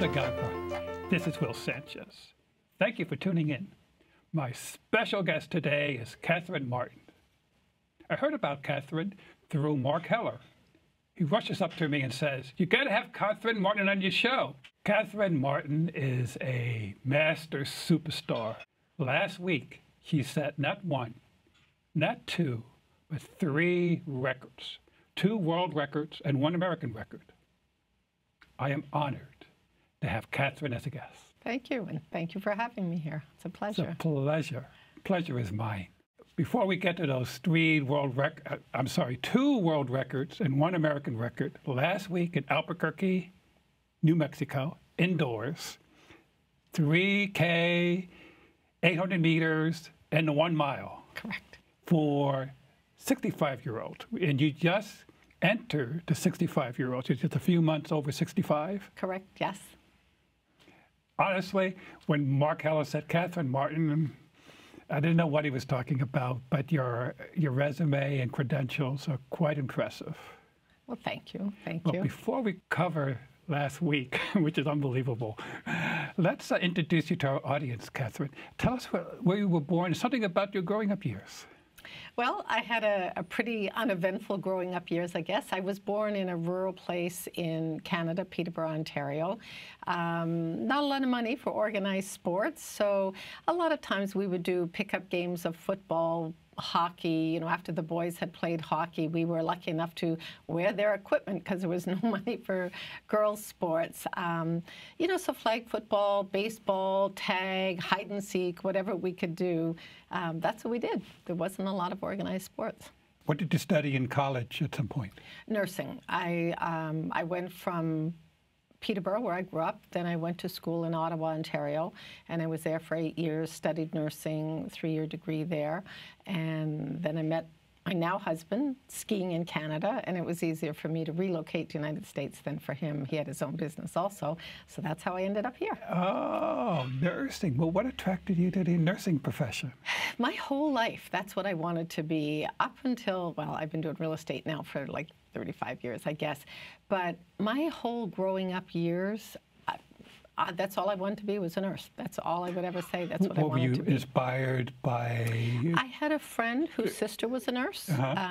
Gabra. This is Will Sanchez. Thank you for tuning in. My special guest today is Kathryn Martin. I heard about Kathryn through Mark Heller. He rushes up to me and says, "You got to have Kathryn Martin on your show." Kathryn Martin is a master superstar. Last week, she set not one, not two, but 3 records. 2 world records and 1 American record. I am honored to have Kathryn as a guest. Thank you, and thank you for having me here. It's a pleasure. It's a pleasure. Pleasure is mine. Before we get to those 2 world records and 1 American record, last week in Albuquerque, New Mexico, indoors, 3K, 800 meters, and the 1 mile. Correct. For 65-year-old. And you just entered the 65-year-olds. You're just a few months over 65? Correct, yes. Honestly, when Mark Heller said Kathryn Martin, I didn't know what he was talking about, but your resume and credentials are quite impressive. Well, thank you. Thank But you. before we cover last week, which is unbelievable, let's introduce you to our audience, Kathryn. Tell us where you were born, something about your growing up years. Well, I had a pretty uneventful growing up years, I guess. I was born in a rural place in Canada, Peterborough, Ontario. Not a lot of money for organized sports, so a lot of times we would do pickup games of football, hockey. You know, after the boys had played hockey, we were lucky enough to wear their equipment because there was no money for girls' sports. You know, so flag football, baseball, tag, hide and seek, whatever we could do, that's what we did. There wasn't a lot of organized sports. What did you study in college at some point? Nursing. I went from Peterborough, where I grew up. Then I went to school in Ottawa, Ontario, and I was there for 8 years, studied nursing, 3-year degree there. And then I met my now husband skiing in Canada, and it was easier for me to relocate to the United States than for him. He had his own business also, so that's how I ended up here. Oh, nursing. Well, what attracted you to the nursing profession? My whole life, that's what I wanted to be up until, well, I've been doing real estate now for like 35 years, I guess. But my whole growing up years, that's all I wanted to be, was a nurse. That's all I would ever say. That's what I wanted to be. Were you inspired by? I had a friend whose sister was a nurse.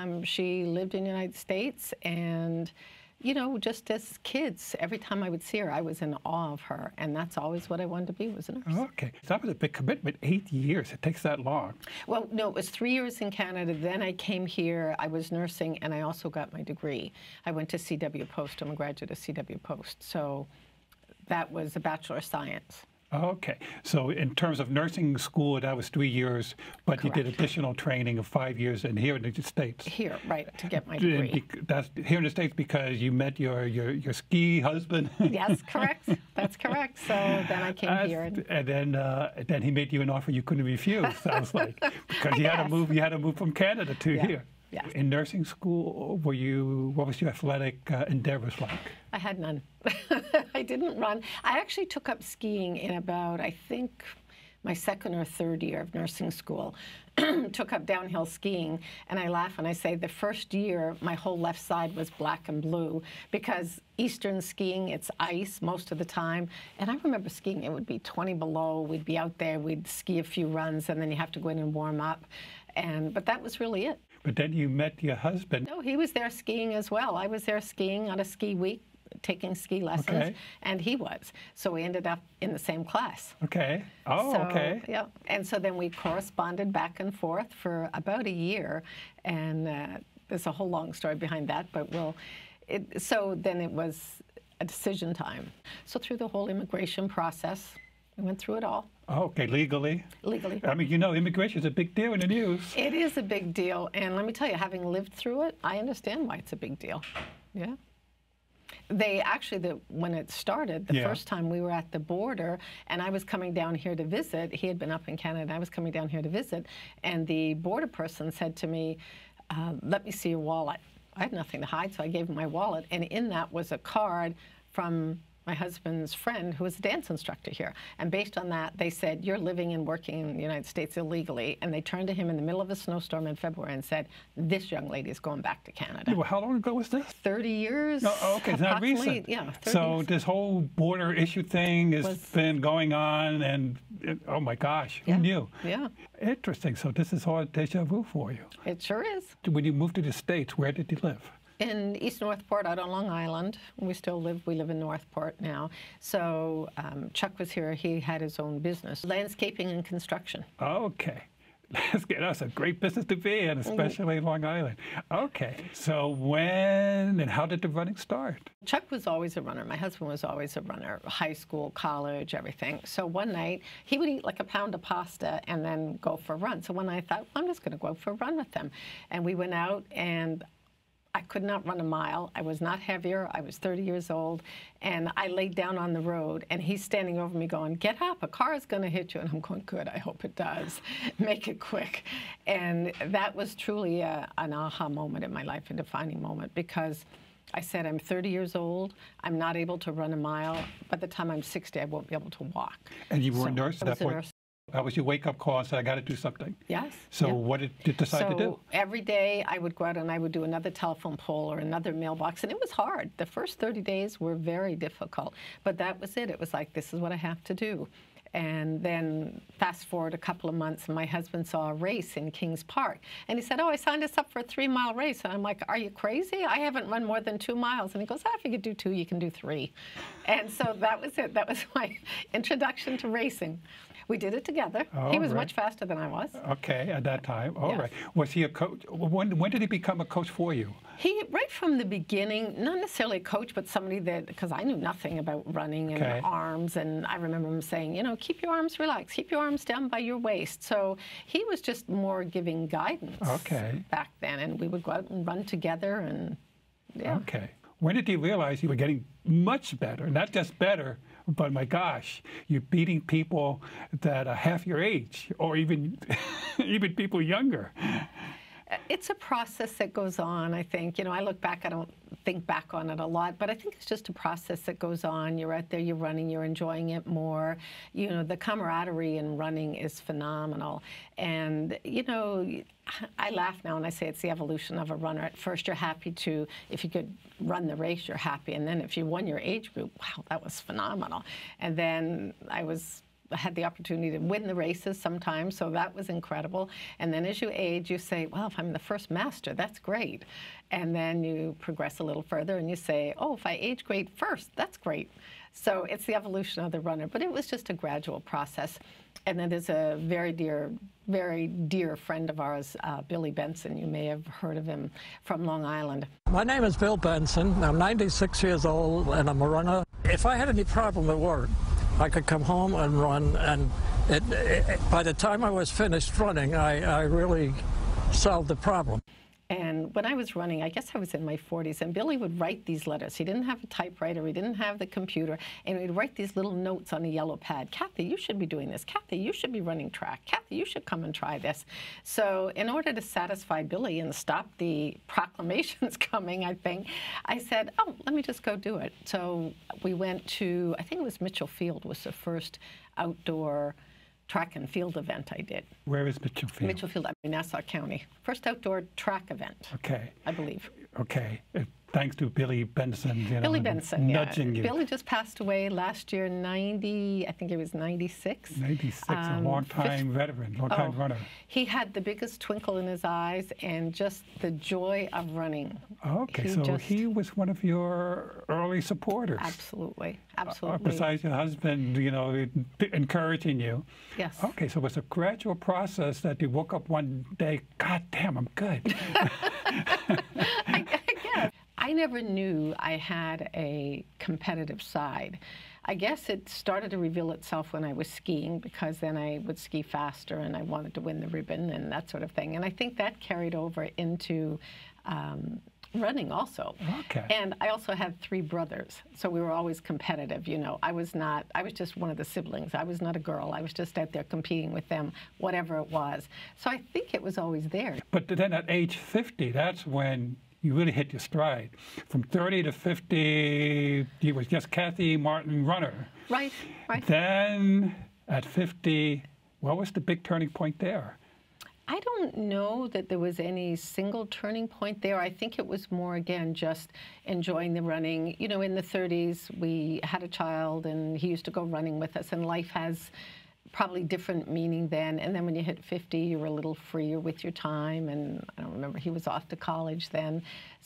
She lived in the United States, and you know, just as kids, every time I would see her, I was in awe of her, and that's always what I wanted to be, was a nurse. Okay, so that was a big commitment. 8 years. It takes that long. Well, no, it was 3 years in Canada. Then I came here. I was nursing, and I also got my degree. I went to CW Post. I'm a graduate of CW Post, so that was a Bachelor of Science. Okay, so in terms of nursing school, that was 3 years, but Correct. You did additional training of 5 years and here in the States. Here, right, to get my degree. That's here in the States because you met your ski husband. Yes, correct. That's correct. So then I came here, and then he made you an offer you couldn't refuse. Sounds like, because you had to move. You had to move from Canada to here. Yeah. In nursing school, what was your athletic endeavors like? I had none. I didn't run. I actually took up skiing in about, I think, my 2nd or 3rd year of nursing school. Took up downhill skiing, and I laugh and I say the first year my whole left side was black and blue because Eastern skiing, it's ice most of the time. And I remember skiing, it would be 20 below. We'd be out there, we'd ski a few runs, and then you have to go in and warm up. But that was really it. But then you met your husband. No, he was there skiing as well. I was there skiing on a ski week, taking ski lessons, and he was. So we ended up in the same class. Okay. Oh, so, okay. Yeah. And so then we corresponded back and forth for about a year, and there's a whole long story behind that, but so then it was a decision time. So through the whole immigration process, we went through it all. Okay, legally? Legally. I mean, you know, immigration is a big deal in the news. It is a big deal, and let me tell you, having lived through it, I understand why it's a big deal. Yeah. They actually, when it started, the first time we were at the border, and I was coming down here to visit. He had been up in Canada, and I was coming down here to visit, and the border person said to me, let me see your wallet. I had nothing to hide, so I gave him my wallet, and in that was a card from my husband's friend, who was a dance instructor here. And based on that, they said, you're living and working in the United States illegally. And they turned to him in the middle of a snowstorm in February and said, this young lady is going back to Canada. Well, how long ago was this? 30 years. Oh, okay, it's not recent. Yeah, 30 so years. This whole border issue thing has been going on, and oh my gosh, who knew? Yeah. Interesting. So this is all deja vu for you. It sure is. When you moved to the States, where did you live? In East Northport, out on Long Island. We live in Northport now. So Chuck was here. He had his own business, landscaping and construction. Okay. That's a great business to be in, especially Long Island. Okay. So when and how did the running start? Chuck was always a runner. My husband was always a runner, high school, college, everything. So one night, he would eat like a pound of pasta and then go for a run. So one night I thought, well, I'm just going to go out for a run with him. And we went out, and I could not run a mile. I was not heavier. I was 30 years old. And I laid down on the road, and he's standing over me going, get up, a car is going to hit you. And I'm going, good, I hope it does. Make it quick. And that was truly an aha moment in my life, a defining moment, because I said, I'm 30 years old. I'm not able to run a mile. By the time I'm 60, I won't be able to walk. And you were a nurse at that point? I was a nurse. That was your wake-up call and said, I got to do something. Yes. So what did you decide to do? So every day I would go out and I would do another telephone pole or another mailbox, and it was hard. The first 30 days were very difficult, but that was it. It was like, this is what I have to do. And then fast forward a couple of months, and my husband saw a race in Kings Park. And he said, oh, I signed us up for a 3-mile race. And I'm like, are you crazy? I haven't run more than 2 miles. And he goes, if you could do 2, you can do 3. And so that was it. That was my introduction to racing. We did it together. He was much faster than I was. Okay, at that time. All Yes. right. Was he a coach? When did he become a coach for you? He, right from the beginning, not necessarily a coach, but somebody that, because I knew nothing about running and arms, and I remember him saying, you know, keep your arms relaxed, keep your arms down by your waist. So he was just more giving guidance back then, and we would go out and run together, and Okay. When did you realize you were getting much better? Not just better, but my gosh, you're beating people that are half your age, or even even people younger. It's a process that goes on, I think. You know, I look back, I don't think back on it a lot, but I think it's just a process that goes on. You're out there, you're running, you're enjoying it more. You know, the camaraderie in running is phenomenal. And, you know, I laugh now and I say it's the evolution of a runner. At first, you're happy to, if you could run the race, you're happy. And then if you won your age group, wow, that was phenomenal. And then I had the opportunity to win the races sometimes, so that was incredible. And then as you age, you say, well, if I'm the first master, that's great. And then you progress a little further and you say, oh, if I age great first, that's great. So it's the evolution of the runner, but it was just a gradual process. And then there's a very dear friend of ours, Billy Benson. You may have heard of him, from Long Island. My name is Bill Benson. I'm 96 years old, and I'm a runner. If I had any problem at work, I could come home and run, and by the time I was finished running, I really solved the problem. And when I was running, I guess I was in my 40s, and Billy would write these letters. He didn't have a typewriter, he didn't have the computer, and he'd write these little notes on a yellow pad. Kathy, you should be doing this. Kathy, you should be running track. Kathy, you should come and try this. So in order to satisfy Billy and stop the proclamations coming, I think, I said, oh, let me just go do it. So we went to, I think it was Mitchell Field was the first outdoor track and field event I did. Where is Mitchell Field? Mitchell Field, Nassau County. First outdoor track event. Okay. I believe. Okay. Thanks to Billy Benson, you know, Billy Benson, nudging you. Billy just passed away last year, 90, I think it was 96. 96, a long-time veteran, long-time runner. He had the biggest twinkle in his eyes and just the joy of running. Okay, so he was one of your early supporters. Absolutely, absolutely. Besides your husband, you know, encouraging you. Yes. Okay, so it was a gradual process that you woke up one day, God damn, I'm good. I guess. I never knew I had a competitive side. I guess it started to reveal itself when I was skiing, because then I would ski faster and I wanted to win the ribbon and that sort of thing. And I think that carried over into running also. Okay. And I also had 3 brothers, so we were always competitive, you know. I was just one of the siblings. I was not a girl. I was just out there competing with them, whatever it was. So I think it was always there. But then at age 50, that's when you really hit your stride. From 30 to 50, you were just Kathryn Martin runner. Right, right. Then at 50, what was the big turning point there? I don't know that there was any single turning point there. I think it was more, again, just enjoying the running. You know, in the 30s, we had a child, and he used to go running with us, and life has probably different meaning then. And then when you hit 50, you were a little freer with your time, and I don't remember, he was off to college then.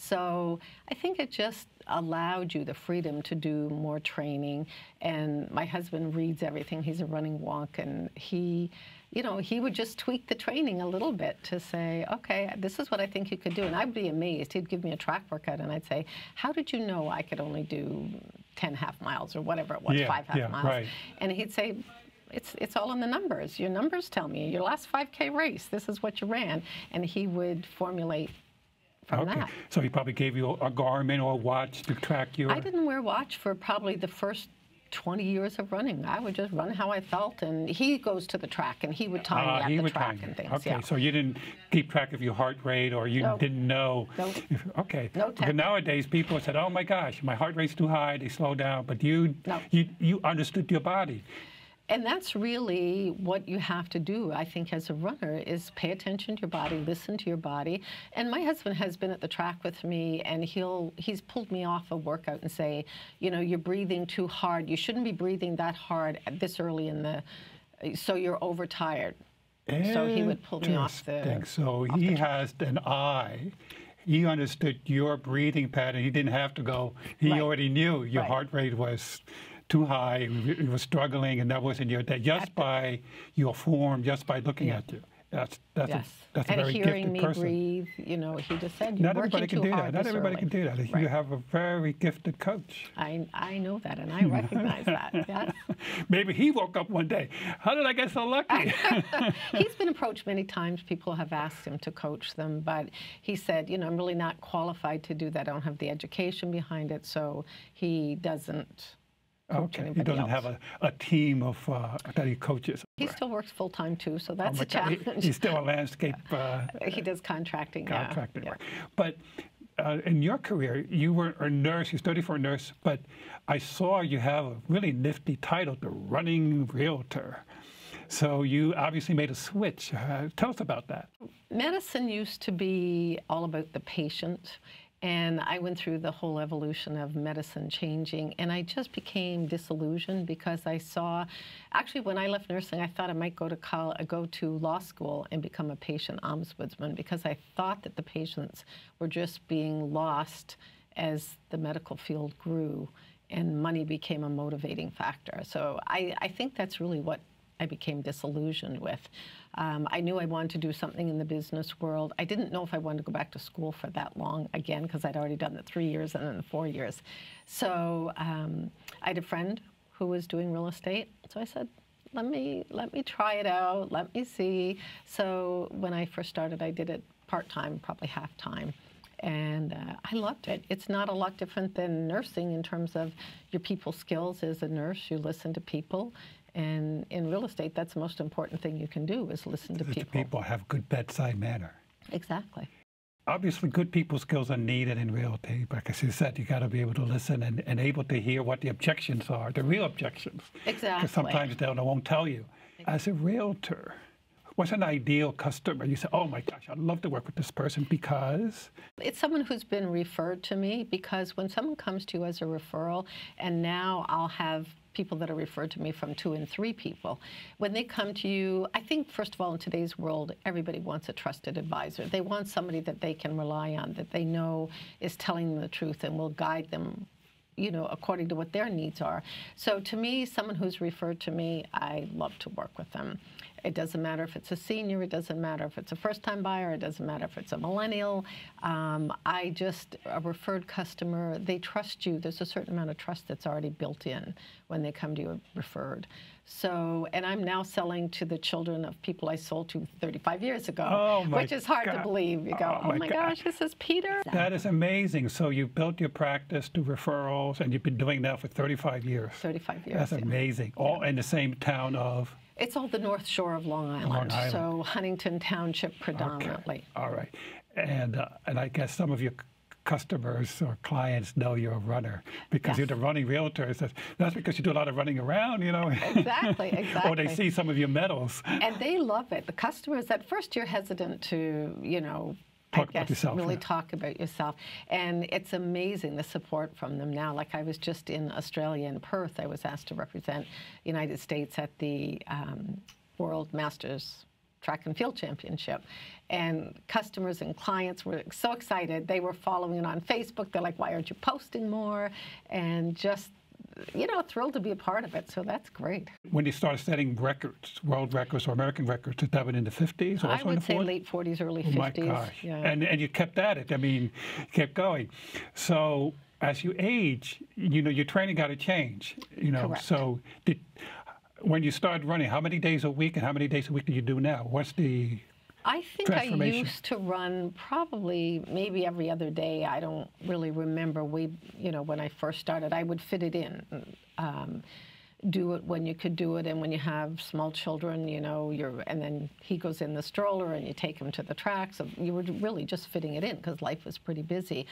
So I think it just allowed you the freedom to do more training. And my husband reads everything. He's a running wonk, and he, you know, he would just tweak the training a little bit to say, okay, this is what I think you could do. And I'd be amazed. He'd give me a track workout, and I'd say, how did you know I could only do 10 half miles or whatever it was, 5 half miles? Right. And he'd say, it's all in the numbers. Your numbers tell me. Your last 5K race, this is what you ran. And he would formulate from that. So he probably gave you a Garmin or a watch to track your... I didn't wear a watch for probably the first 20 years of running. I would just run how I felt, and he goes to the track, and he would time me at the track and things. Okay, yeah. So you didn't keep track of your heart rate, or you didn't know? Nope. Okay. No because nowadays people said, oh my gosh, my heart rate's too high, they slow down, but you understood your body. And that's really what you have to do, I think, as a runner, is pay attention to your body, listen to your body. And my husband has been at the track with me, and he's pulled me off a workout and say, you know, you're breathing too hard. You shouldn't be breathing that hard this early in the, so you're overtired. So he would pull me off the... So he has an eye. He understood your breathing pattern. He didn't have to go. He already knew your heart rate was too high, you were struggling, and that wasn't your day. Just by your form, just by looking at you. That's a very hearing gifted me person. Breathe, you know, he just said, you're working too hard. Not everybody can do that. Right. You have a very gifted coach. I know that, and I recognize that. Yes. Maybe he woke up one day. How did I get so lucky? He's been approached many times. People have asked him to coach them, but he said, you know, I'm really not qualified to do that. I don't have the education behind it, so he doesn't. Okay, he doesn't have a team of that he coaches. He still works full time too, so that's a challenge. He's still a landscape. He does contracting. Contracting work. But in your career, you were a nurse. You studied for a nurse, but I saw you have a really nifty title, the running realtor. So you obviously made a switch. Tell us about that. Medicine used to be all about the patient. And I went through the whole evolution of medicine changing, and I just became disillusioned because I saw, actually when I left nursing, I thought I might go to law school and become a patient ombudsman, because I thought that the patients were just being lost as the medical field grew and money became a motivating factor. So I think that's really what I became disillusioned with. I knew I wanted to do something in the business world. I didn't know if I wanted to go back to school for that long again, because I'd already done the 3 years and then the 4 years. So I had a friend who was doing real estate. So I said, let me try it out, let me see. So when I first started, I did it part-time, probably half-time. And I loved it. It's not a lot different than nursing in terms of your people skills. As a nurse, you listen to people. And in real estate, that's the most important thing you can do, is listen to people. People have good bedside manner. Exactly. Obviously, good people skills are needed in realty. But as you said, you got to be able to listen and able to hear what the objections are, the real objections. Exactly. Because sometimes they won't tell you. As a realtor, what's an ideal customer? You say, oh my gosh, I'd love to work with this person because? It's someone who's been referred to me, because when someone comes to you as a referral, and now I'll have people that are referred to me from 2 and 3 people. When they come to you, I think, first of all, in today's world, everybody wants a trusted advisor. They want somebody that they can rely on, that they know is telling them the truth and will guide them, you know, according to what their needs are. So to me, someone who's referred to me, I love to work with them. It doesn't matter if it's a senior, it doesn't matter if it's a first-time buyer, it doesn't matter if it's a millennial. A referred customer, they trust you. There's a certain amount of trust that's already built in when they come to you referred. So, and I'm now selling to the children of people I sold to 35 years ago, which is hard to believe. You go, oh my gosh, this is Peter. That is amazing. So you built your practice to referrals, and you've been doing that for 35 years. 35 years. That's amazing. All in the same town of? It's all the North Shore of Long Island, so Huntington Township predominantly. Okay. All right. And I guess some of your customers or clients know you're a runner because Yes. you're the running realtor. That's because you do a lot of running around, you know. Exactly, exactly. Or they see some of your medals. And they love it. The customers, at first you're hesitant to, you know, Talk about yourself, really yeah. talk about yourself. And it's amazing the support from them now. Like I was just in Australia, in Perth. I was asked to represent the United States at the World Masters Track and Field Championship. And customers and clients were so excited. They were following it on Facebook. They're like, why aren't you posting more? And just, you know, thrilled to be a part of it. So that's great. When you started setting records, world records or American records, did that in the 50s? I Also in would the say 40s? late 40s, early Oh 50s. my gosh. Yeah. And you kept at it. I mean, you kept going. So as you age, you know, your training got to change. You know, Correct. so when you started running, how many days a week and how many days a week do you do now? What's the I think I transformation? used to run probably maybe every other day. I don't really remember. You know, when I first started, I would fit it in. Do it when you could do it, and when you have small children, you know, and then he goes in the stroller and you take him to the track. So you were really just fitting it in because life was pretty busy.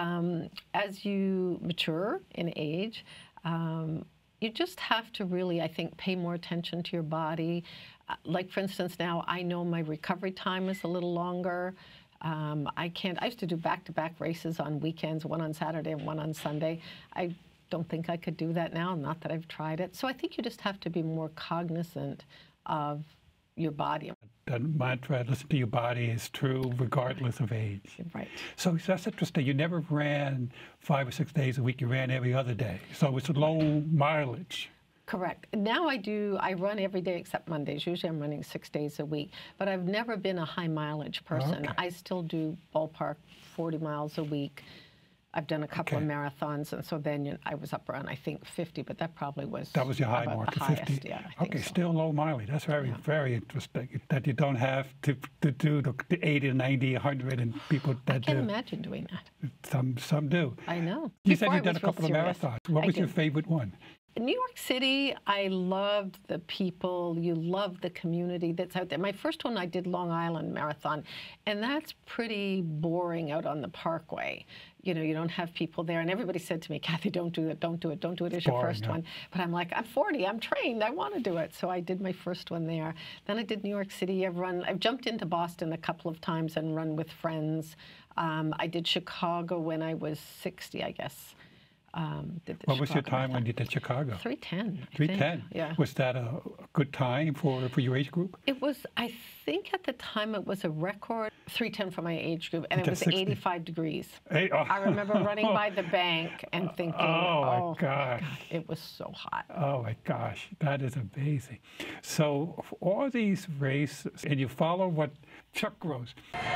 As you mature in age, you just have to really, I think, pay more attention to your body. Like, for instance, now I know my recovery time is a little longer. I used to do back-to-back races on weekends, one on Saturday and one on Sunday. I don't think I could do that now, not that I've tried it. So I think you just have to be more cognizant of your body. The mantra, listen to your body, is true regardless of age. Right. So that's interesting. You never ran 5 or 6 days a week. You ran every other day. So it's low mileage. Correct. Now I run every day except Mondays. Usually I'm running 6 days a week, but I've never been a high mileage person. Okay. I still do ballpark 40 miles a week. I've done a couple of marathons, and so then I was up around, I think, 50, but that probably was That was your high about mark, the the highest. 50. Yeah, I think Okay, so. still low mileage. That's very, very interesting. That you don't have to do the 80, 90, 100, and people that I can't do. imagine doing that. Some do. I know. You Before said I you've done a was real couple of serious. marathons. What I was your did. favorite one? In New York City, I loved the people. You love the community that's out there. My first one, I did Long Island Marathon, and that's pretty boring out on the Parkway. You know, you don't have people there. And everybody said to me, Kathy, don't do it, don't do it, don't do it as your Boring, first yeah. one. But I'm like, I'm 40, I'm trained, I want to do it. So I did my first one there. Then I did New York City. I've jumped into Boston a couple of times and run with friends. I did Chicago when I was 60, I guess. What was your time when you did Chicago? 3:10. 3:10. Yeah. Was that a good time for your age group? It was, I think at the time it was a record 3:10 for my age group, and it That's was 60. 85 degrees. Hey, oh. I remember running by the bank and thinking, Oh, my gosh. God, it was so hot. Oh my gosh, that is amazing. So for all these races, and you follow what Chuck Rose.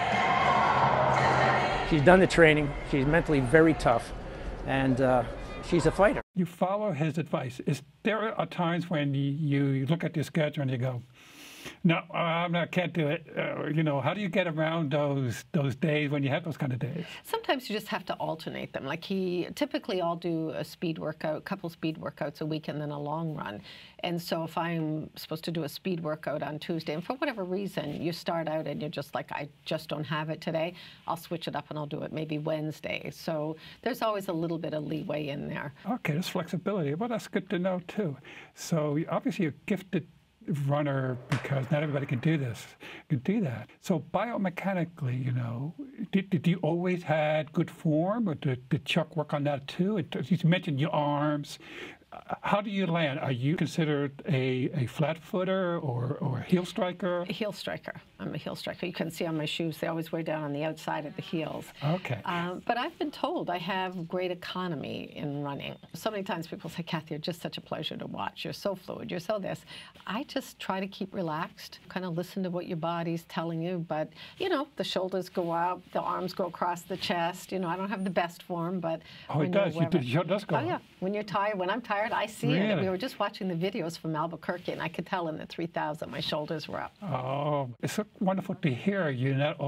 She's done the training. She's mentally very tough, and she's a fighter. You follow his advice. Is there are times when you look at your schedule and you go, no, can't do it. You know, how do you get around those days when you have those kind of days? Sometimes you just have to alternate them. Like typically I'll do a speed workout, couple speed workouts a week, and then a long run. And so if I'm supposed to do a speed workout on Tuesday, and for whatever reason you start out and you're just like, I just don't have it today, I'll switch it up and I'll do it maybe Wednesday. So there's always a little bit of leeway in there. Okay, there's flexibility. Well, that's good to know too. So obviously you're gifted runner because not everybody can do that. So biomechanically, you know, did you always had good form, or did Chuck work on that too? You mentioned your arms. How do you land? Are you considered a flat footer or a heel striker? A heel striker. I'm a heel striker. You can see on my shoes, they always wear down on the outside of the heels. Okay. But I've been told I have great economy in running. So many times people say, Kathy, you're just such a pleasure to watch. You're so fluid. You're so this. I just try to keep relaxed, kind of listen to what your body's telling you. But, you know, the shoulders go up, the arms go across the chest. You know, I don't have the best form, but Oh, it does. It does go Oh, yeah. up. When you're tired, when I'm tired, I see it. Really? We were just watching the videos from Albuquerque, and I could tell in the 3,000 my shoulders were up. Oh, it's so wonderful to hear you're not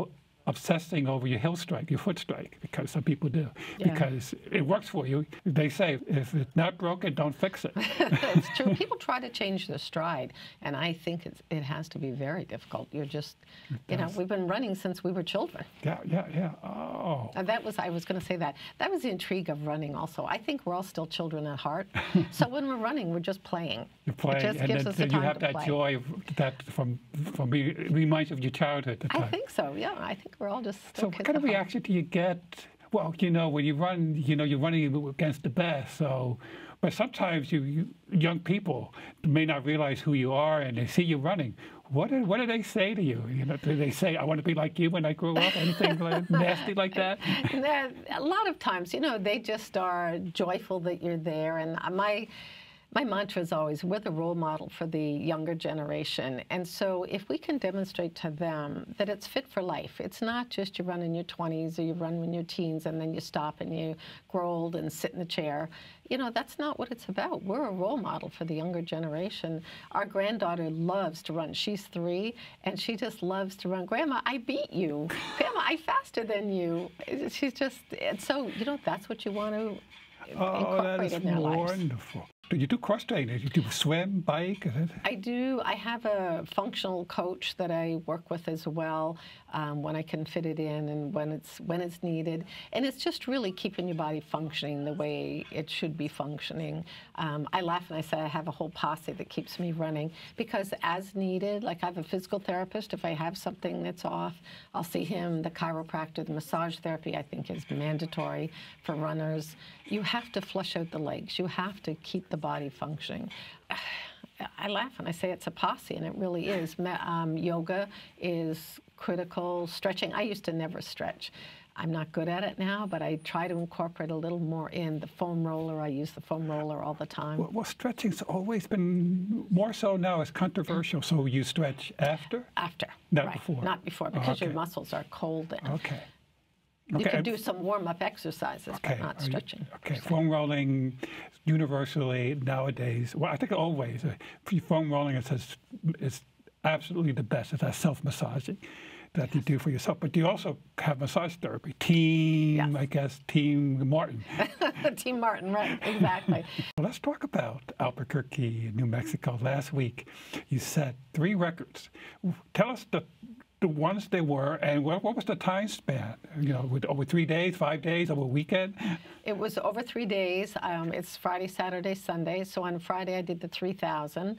obsessing over your heel strike, your foot strike, because some people do, Yeah. because it works for you. They say, if it's not broken, don't fix it. It's true. People try to change their stride, and I think it has to be very difficult. You're just, we've been running since we were children. Yeah. Oh. And I was going to say that. That was the intrigue of running also. I think we're all still children at heart. So when we're running, we're just playing. You're playing, it just and gives then us the you time have to that play. joy that reminds you of your childhood. At the I time. think so, yeah. I think we're all just So still what kids kind of at heart. reaction do you get? Well, when you run, you're running against the best. So, but sometimes you young people may not realize who you are, and they see you running. What do they say to you? Do they say, "I want to be like you when I grow up"? Anything nasty like that? A lot of times, they just are joyful that you're there. And my mantra is always, we're the role model for the younger generation. And so if we can demonstrate to them that it's fit for life, it's not just you run in your 20s or you run in your teens and then you stop and you grow old and sit in the chair. That's not what it's about. We're a role model for the younger generation. Our granddaughter loves to run. She's 3, and she just loves to run. Grandma, I beat you. Grandma, I'm faster than you. She's just, and so, that's what you want to incorporate in their lives. Wonderful. Do you do cross training? You do swim, bike? I do. I have a functional coach that I work with as well when I can fit it in and when it's needed. And it's just really keeping your body functioning the way it should be functioning. I laugh and I say I have a whole posse that keeps me running because as needed, like I have a physical therapist. If I have something that's off, I'll see him. The chiropractor, the massage therapy, I think is mandatory for runners. You have to flush out the legs. You have to keep the body functioning. I laugh and I say it's a posse, and it really is. Yoga is critical. Stretching, I used to never stretch. I'm not good at it now, but I try to incorporate a little more in the foam roller. I use the foam roller all the time. Well, stretching's always been more so now. It's controversial. So you stretch after? After. Not right. before? Not before, because okay. your muscles are cold then. Okay. You can do some warm-up exercises, but not stretching. Okay, foam rolling universally nowadays, well, I think always, foam rolling is absolutely the best. It's that self-massaging that you do for yourself. But you also have massage therapy. Team Martin. Team Martin, right, exactly. Well, let's talk about Albuquerque, New Mexico. Last week, you set 3 records. Tell us the ones they were, and what was the time span? Over 3 days, 5 days, over a weekend? It was over 3 days. It's Friday, Saturday, Sunday. So on Friday, I did the 3,000.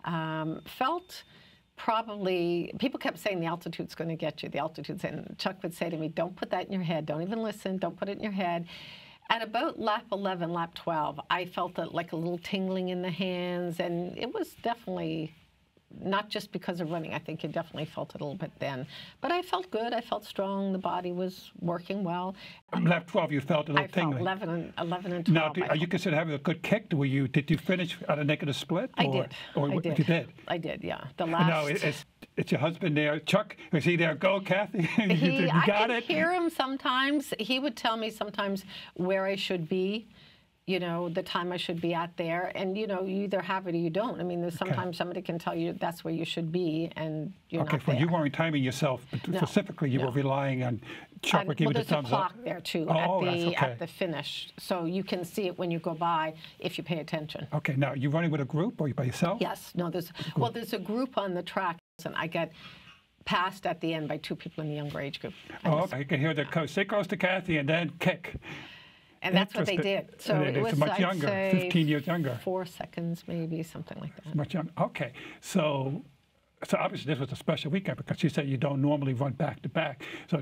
Felt probably, people kept saying the altitude's going to get you, the altitude's, and Chuck would say to me, don't put that in your head. Don't even listen. Don't put it in your head. At about lap 11, lap 12, I felt like a little tingling in the hands, and it was definitely not just because of running. I think you definitely felt it a little bit then. But I felt good. I felt strong. The body was working well. Lap 12, you felt a little tingling. I felt 11 and 12. Now, are you considered having a good kick? Did you finish at a negative split? I did. You did? I did, yeah. The last... No, it's your husband there. Chuck, is he there? Go, Kathy. You got it? I could hear him sometimes. He would tell me sometimes where I should be. The time I should be at there. And, you either have it or you don't. I mean, there's sometimes somebody can tell you that's where you should be, and you're not there. Okay, you weren't timing yourself, but specifically you were relying on Chuck giving the thumbs up. Well, there's a clock there, too, at the finish. So you can see it when you go by if you pay attention. Okay, now, you running with a group or by yourself? Yes. No, there's a group on the track, and I get passed at the end by 2 people in the younger age group. Okay, you can hear the coach. Say goes to Kathy and then kick. And that's what they did. So it was much younger, 15 years younger. 4 seconds, maybe, something like that. Much younger. Okay. So obviously this was a special weekend because you said you don't normally run back to back. So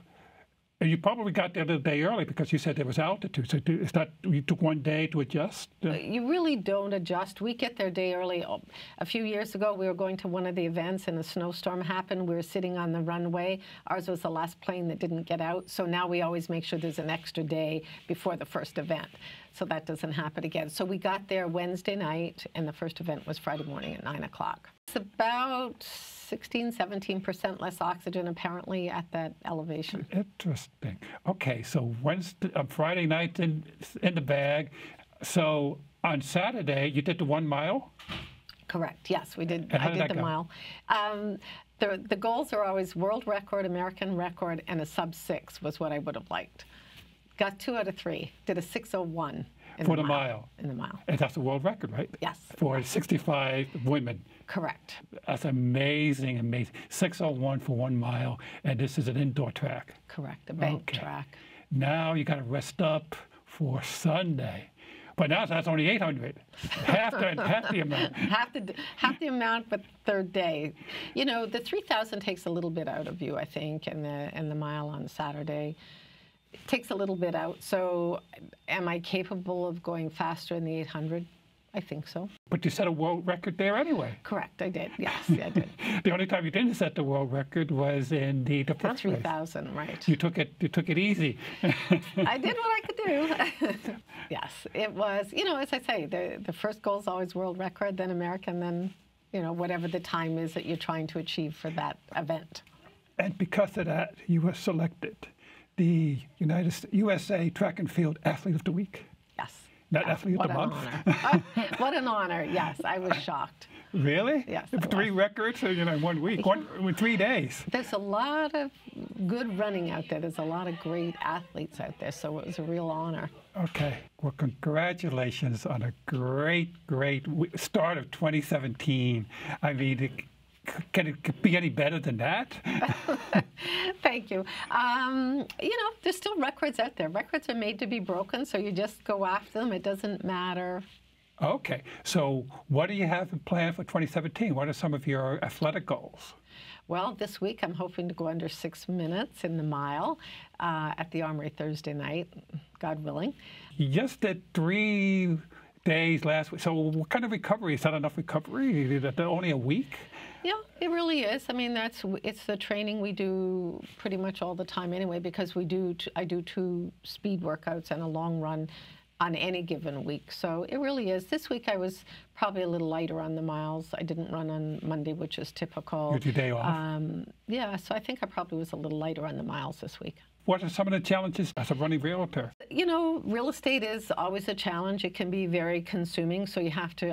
and you probably got there a day early because you said there was altitude. So is that you took 1 day to adjust? You really don't adjust. We get there a day early. A few years ago, we were going to one of the events and a snowstorm happened. We were sitting on the runway. Ours was the last plane that didn't get out. So now we always make sure there's an extra day before the first event. So that doesn't happen again. So we got there Wednesday night, and the first event was Friday morning at 9 o'clock. It's about 16–17% less oxygen apparently at that elevation. Interesting. Okay, so Friday night in the bag. So on Saturday you did the 1 mile? Correct. Yes, we did. And how I did did that the go? mile. The goals are always world record, American record, and a sub-6 was what I would have liked. Got 2 out of 3. Did a 6:01 for the mile. In the mile. And that's the world record, right? Yes. For 65 women. Correct. That's amazing, amazing. 6:01 for 1 mile, and this is an indoor track. Correct, a bank track. Now you got to rest up for Sunday. But now that's only 800, half the amount. half the amount, but third day. You know, the 3,000 takes a little bit out of you, I think, and the mile on Saturday takes a little bit out. So am I capable of going faster in the 800? I think so. But you set a world record there anyway. Correct, I did. Yes, I did. The only time you didn't set the world record was in the first 3,000, right? You took it easy. I did what I could do. Yes, it was. You know, as I say, the first goal is always world record, then American, then whatever the time is that you're trying to achieve for that event. And because of that, you were selected the USA Track and Field Athlete of the Week. Yes. Not athlete of the month. Honor. What an honor. Yes, I was shocked. Really? Yes. 3 records in 1 week, 3 days. There's a lot of good running out there. There's a lot of great athletes out there, so it was a real honor. Okay. Well, congratulations on a great start of 2017. I mean, can it be any better than that? Thank you. There's still records out there. Records are made to be broken, so you just go after them. It doesn't matter. Okay. So what do you have planned for 2017? What are some of your athletic goals? Well, this week I'm hoping to go under 6 minutes in the mile at the Armory Thursday night, God willing. You just did 3 days last week. So what kind of recovery? Is that enough recovery? Is that only a week? Yeah, it really is. I mean, it's the training we do pretty much all the time anyway, because I do 2 speed workouts and a long run on any given week. So it really is. This week I was probably a little lighter on the miles. I didn't run on Monday, which is typical. You had your day off. Yeah, so I think I probably was a little lighter on the miles this week. What are some of the challenges as a running realtor? You know, real estate is always a challenge. It can be very consuming, so you have to,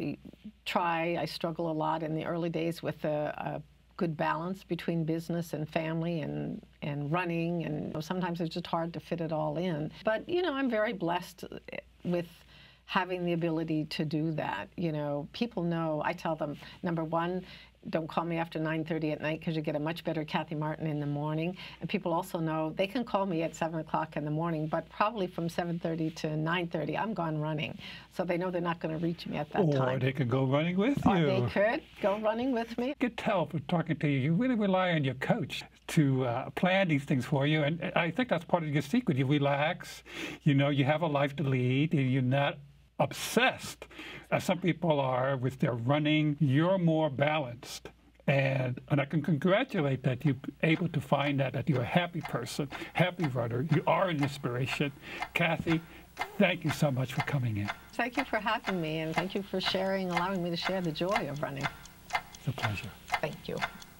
I struggle a lot in the early days with a good balance between business and family and running, and sometimes it's just hard to fit it all in. But, I'm very blessed with having the ability to do that. People know, I tell them, number one, don't call me after 9:30 at night because you get a much better Kathryn Martin in the morning. And people also know they can call me at 7 o'clock in the morning, but probably from 7:30 to 9:30, I'm gone running. So they know they're not going to reach me at that time. Or they could go running with you. Or they could go running with me. You could tell from talking to you, you really rely on your coach to plan these things for you. And I think that's part of your secret. You relax, you have a life to lead, and you're not obsessed, as some people are with their running. You're more balanced. And I can congratulate that you're able to find that you're a happy person, happy runner. You are an inspiration. Kathy, thank you so much for coming in. Thank you for having me, and thank you for allowing me to share the joy of running. It's a pleasure. Thank you.